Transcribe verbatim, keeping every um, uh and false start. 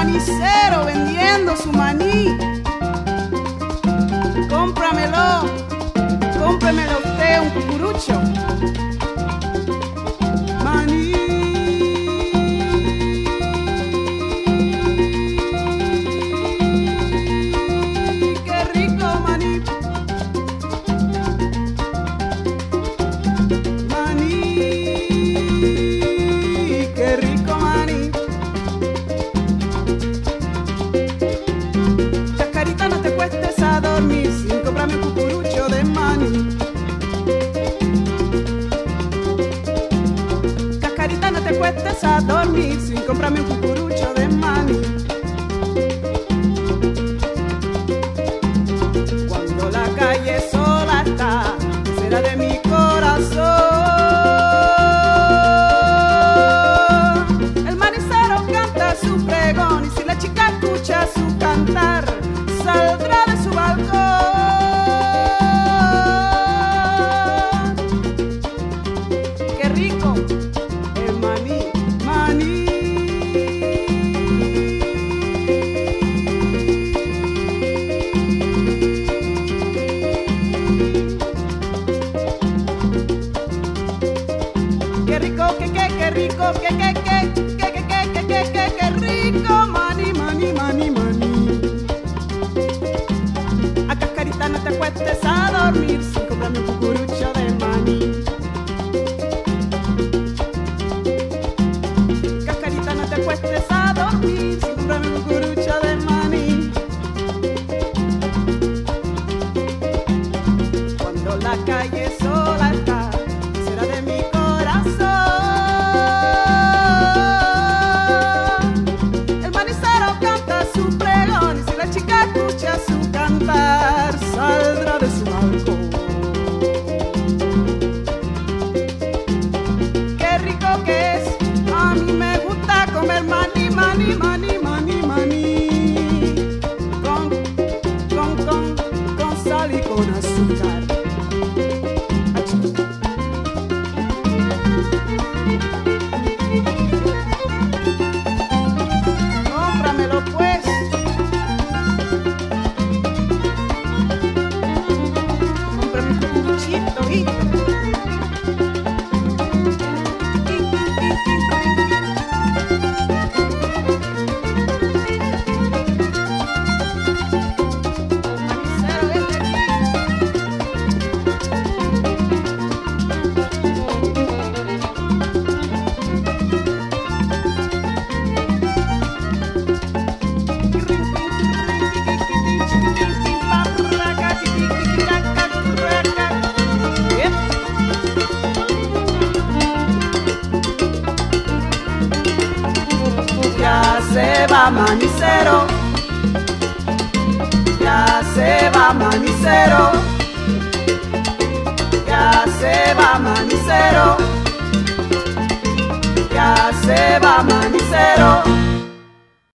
manicero vendiendo su maní. Cómpramelo, cómpramelo usted un cucurucho. Maní. Qué rico maní. Maní. Qué rico maní. Chascarita, no te cuestes a dormir sin comprarme un cucurucho de maní. Cascarita, no te cuestes a dormir sin comprarme un cucurucho de maní. Cuando la calle sola está, será de mi corazón. El manicero canta su pregón y si la chica escucha su cantar, saldrá de su balcón. Qué rico el maní, maní. Qué rico, que, que, qué rico, que, que, que, que, que, que, que, que, que, qué rico maní, maní, maní, maní. A Cascarita, no te acuestes a dormir sin comprarme un cucurucho de maní. Cascarita, no te acuestes a dormir sin comprarme un cucurucho de maní. Cuando la calle sola está, será de mi corazón. El manicero canta su pregón y si la chica escucha su cantar, saldrá de su balcón. Qué rico que es, a mí me gusta comer maní, maní, maní, maní, maní. Con, con, con, con sal y con azúcar. Cómpramelo pues. Cómprame un cucuruchito, hijito. Manicero, vente Ya se va manicero, ya se va manicero, ya se va manicero, ya se va manicero.